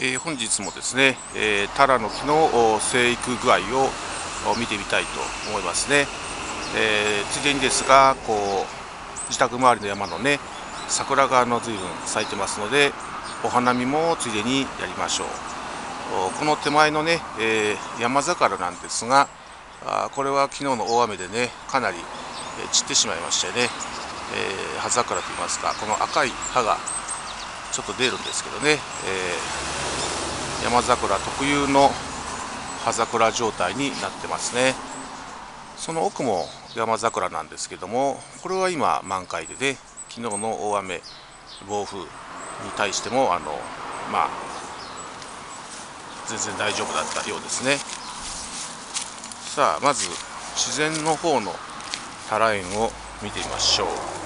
本日もですね、タラの木の生育具合を見てみたいと思いますね。ついでにですが、自宅周りの山のね、桜が随分咲いてますので、お花見もついでにやりましょう。この手前のね、山桜なんですが、これは昨日の大雨でね、かなり散ってしまいましてね、葉桜といいますか、この赤い葉がちょっと出るんですけどね、山桜特有の葉桜状態になってますね。その奥も山桜なんですけども、これは今満開でね、昨日の大雨暴風に対しても全然大丈夫だったようですね。さあ、まず自然の方のタラ園を見てみましょう。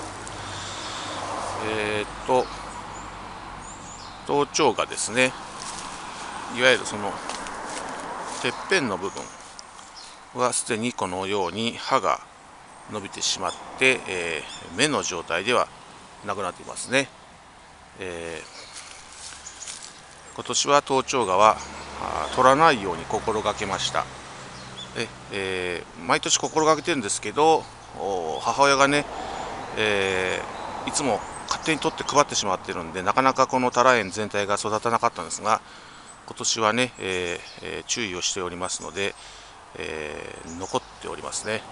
頭頂がですね、いわゆるそのてっぺんの部分はすでにこのように葉が伸びてしまって、芽の状態ではなくなっていますね。今年は頭頂芽は取らないように心がけました。毎年心がけてるんですけど、母親がね、いつも勝手に取って配ってしまっているんで、なかなかこのタラ園全体が育たなかったんですが、今年はね、注意をしておりますので、残っておりますね。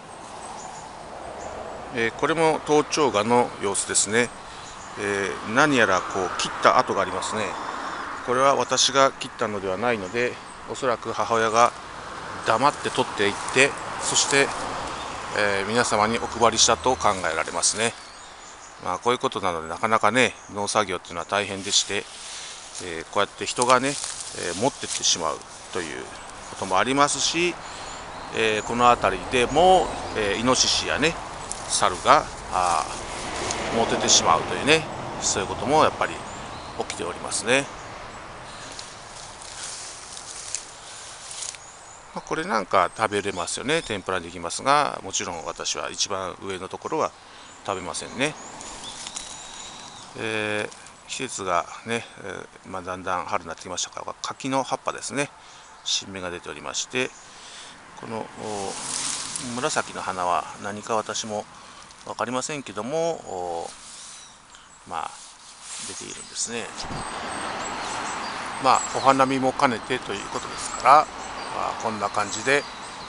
これも頭頂芽の様子ですね。何やら切った跡がありますね。これは私が切ったのではないので、おそらく母親が黙って取っていって、そして、皆様にお配りしたと考えられますね。こういうことなので、なかなかね、農作業っていうのは大変でして、こうやって人がね、持ってってしまうということもありますし、この辺りでも、イノシシやね、猿が持ってってしまうというね、そういうこともやっぱり起きておりますね。これなんか食べれますよね。天ぷらにできますが、もちろん私は一番上のところは食べませんね。季節がね、だんだん春になってきましたから、柿の葉っぱですね、新芽が出ておりまして、この紫の花は何か私も分かりませんけども、出ているんですね。お花見も兼ねてということですから、こんな感じで、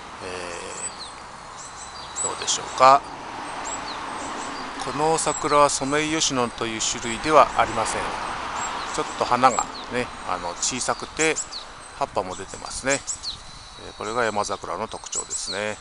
どうでしょうか。この桜はソメイヨシノという種類ではありません。ちょっと花がね、小さくて葉っぱも出てますね。これが山桜の特徴ですね。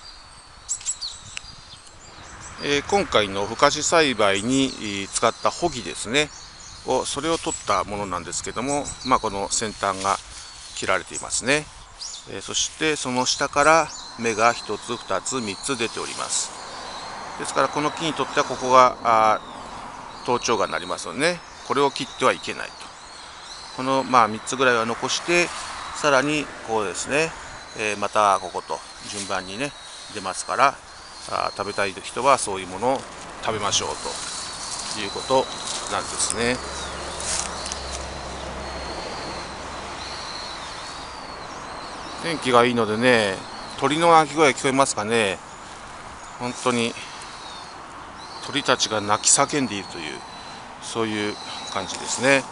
今回のふかし栽培に使った穂木ですね、それを取ったものなんですけども、この先端が切られていますね。そしてその下から芽が1つ2つ3つ出ております。ですからこの木にとってはここが頭頂芽になりますのでね、これを切ってはいけないと。この3つぐらいは残して、さらにこうですね、またここと順番にね出ますから、食べたい人はそういうものを食べましょうということなんですね。天気がいいのでね、鳥の鳴き声聞こえますかね。本当に鳥たちが鳴き叫んでいるという、そういう感じですね。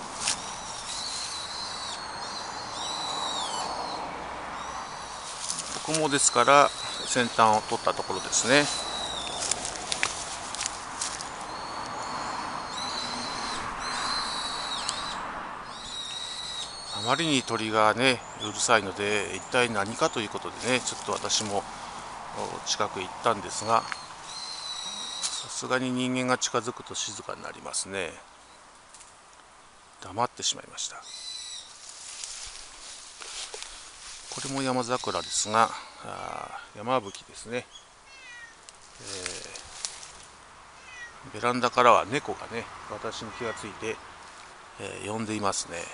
ここもですから先端を取ったところですね。あまりに鳥がねうるさいので、一体何かということでね、ちょっと私も近く行ったんですが、さすがに人間が近づくと静かになりますね。黙ってしまいました。これも山桜ですが、山吹ですね。ベランダからは猫がね、私に気がついて、呼んでいますね。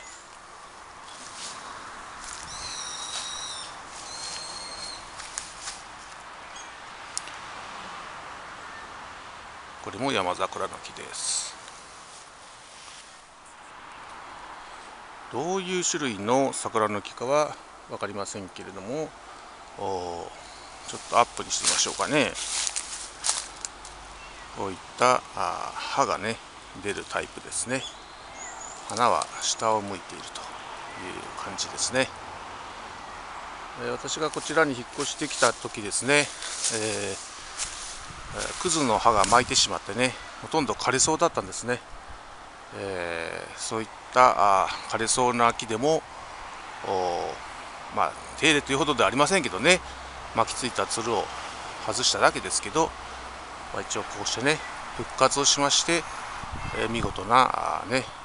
これも山桜の木です。 どういう種類の桜の木かは分かりませんけれども、ちょっとアップにしてみましょうかね。こういった葉がね出るタイプですね。花は下を向いているという感じですね。私がこちらに引っ越してきた時ですね、クズの葉が巻いてしまってね、ほとんど枯れそうだったんですね。そういった枯れそうな木でも手入れというほどではありませんけどね、巻きついたつるを外しただけですけど、一応こうしてね復活をしまして、見事な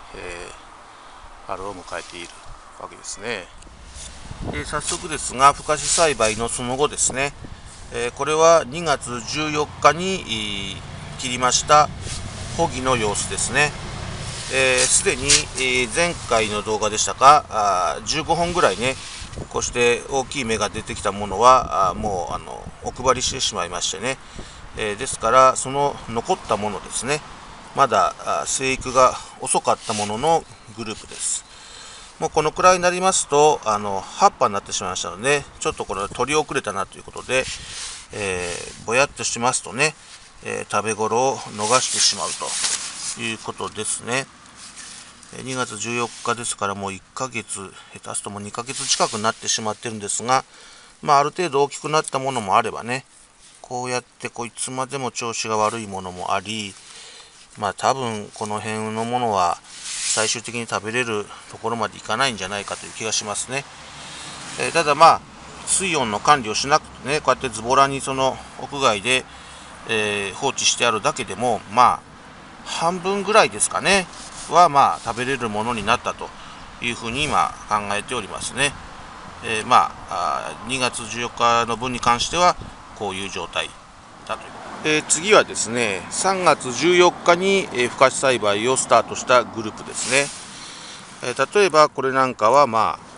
春を迎えているわけですね。早速ですが、ふかし栽培のその後ですね、これは2月14日に切りました穂木の様子ですね。すでに前回の動画でしたか、15本ぐらいね、こうして大きい芽が出てきたものはもうお配りしてしまいましてね、ですからその残ったものですね、まだ生育が遅かったもののグループです。もうこのくらいになりますと葉っぱになってしまいましたので、ちょっとこれ取り遅れたなということで、ぼやっとしますとね、食べ頃を逃してしまうということですね。2月14日ですから、もう1ヶ月下手すともう2ヶ月近くなってしまってるんですが、ある程度大きくなったものもあればね、こうやっていつまでも調子が悪いものもあり、多分この辺のものは最終的に食べれるところまでいかないんじゃないかという気がしますね。ただ水温の管理をしなくてね、こうやってズボラにその屋外で、放置してあるだけでも半分ぐらいですかねは食べれるものになったというふうに今考えておりますね。2月14日の分に関してはこういう状態だということ。次はですね、3月14日にふかし栽培をスタートしたグループですね。例えばこれなんかは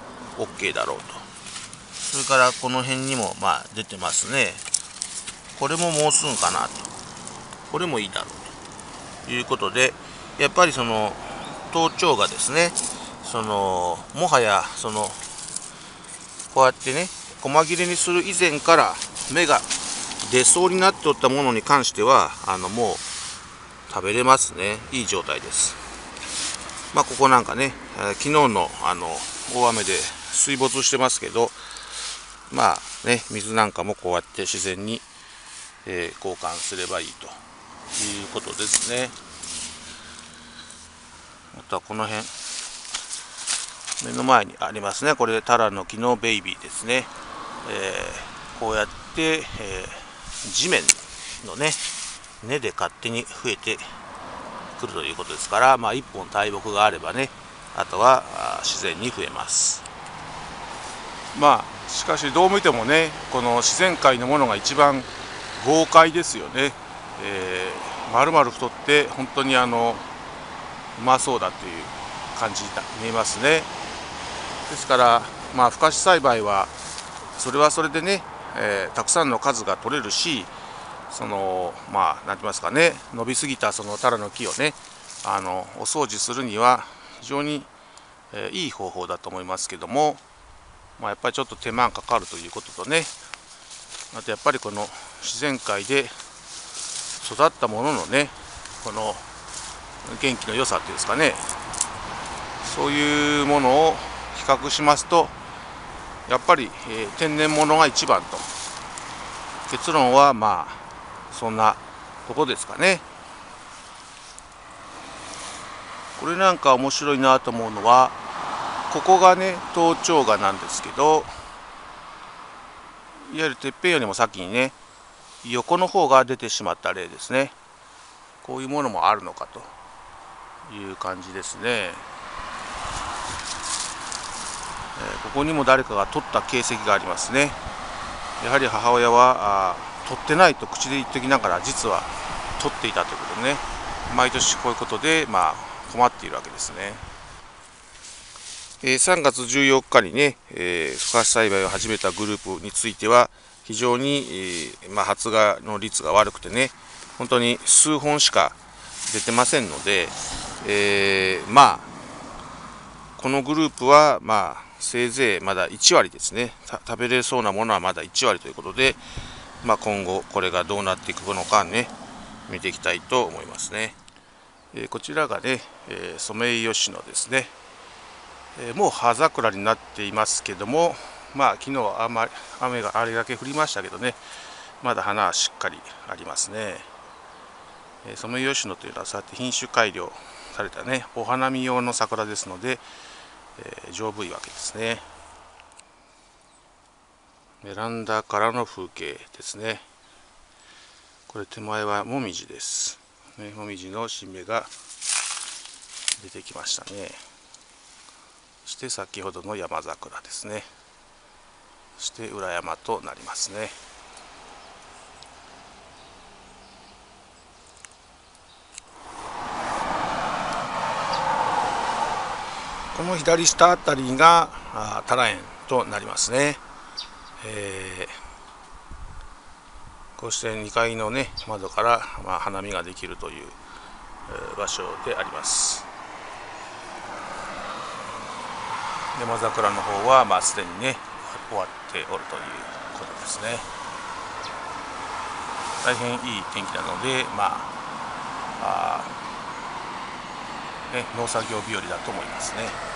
OK だろうと。それからこの辺にも出てますね。これももうすぐかなと。これもいいだろうということで、やっぱりその頭頂がですね、もはやこうやってね細切れにする以前から芽が出そうになっておったものに関してはもう食べれますね。いい状態です。ここなんかね、昨日の大雨で水没してますけど、水なんかもこうやって自然に、交換すればいいということですね。あとはこの辺目の前にありますね。これタラの木のベイビーですね。こうやって、地面のね根で勝手に増えてくるということですから、1本大木があればね、あとは自然に増えます。しかしどう見てもね、この自然界のものが一番豪快ですよね。丸々太って本当にうまそうだという感じに見えますね。ですからふかし栽培はそれはそれでね、たくさんの数が取れるし、なんて言いますかね、伸びすぎたそのタラの木をねお掃除するには非常に、いい方法だと思いますけども、やっぱりちょっと手間がかかるということとね、あとやっぱりこの自然界で育ったもののね、この元気の良さっていうんですかね、そういうものを比較しますとやっぱり、天然物が一番と。結論はそんなとこですかね。これなんか面白いなと思うのは、ここがね頭頂芽なんですけど、いわゆるてっぺんよりも先にね横の方が出てしまった例ですね。こういうものもあるのかという感じですね。ここにも誰かが取った形跡がありますね。やはり母親は取ってないと口で言ってきながら実は取っていたということでね、毎年こういうことで困っているわけですね。3月14日にね、ふかし栽培を始めたグループについては非常に、発芽の率が悪くてね、本当に数本しか出てませんので、 このグループは、せいぜいまだ1割ですね。食べれそうなものはまだ1割ということで、今後これがどうなっていくのかね、見ていきたいと思いますね。こちらがね、ソメイヨシノですね。もう葉桜になっていますけども、昨日は雨があれだけ降りましたけどね、まだ花はしっかりありますね。ソメイヨシノというのはそうやって品種改良されたね、お花見用の桜ですので、丈夫いわけですね。ベランダからの風景ですね。これ手前はもみじです。もみじの新芽が出てきましたね。そして先ほどの山桜ですね。そして裏山となりますね。この左下あたりがタラ園となりますね。こうして2階のね窓から花見ができるという場所であります。山桜の方はすでにね終わっておるということですね。大変いい天気なので農作業日和だと思いますね。